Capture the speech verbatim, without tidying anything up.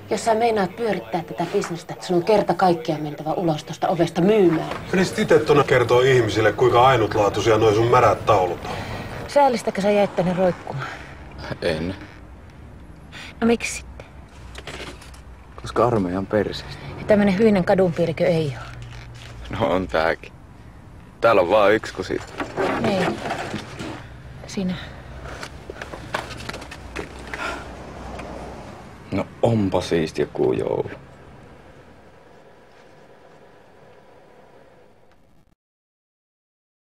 Jos sä meinaat pyörittää tätä bisnestä, sun on kerta kaikkiaan mentävä ulos tosta ovesta myymään. Menisit itse tuonne kertoo ihmisille, kuinka ainutlaatuisia noi sun märät taulut on. Säällistäkö sä jäit tänne roikkumaan? En. No miksi sitten? Koska armeijan perseestä. Ja tämmönen hyinen kadunpiirikö ei oo. No on tääkin. Täällä on vaan yksi kusi. Niin. Sinä. No onpa siistiä kuu joulu.